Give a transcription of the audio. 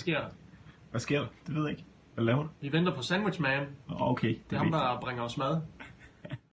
sker der? Hvad sker der? Det ved jeg ikke. Hvad laver du? Vi venter på Sandwich Man. Okay. Det er ham, der bringer os mad.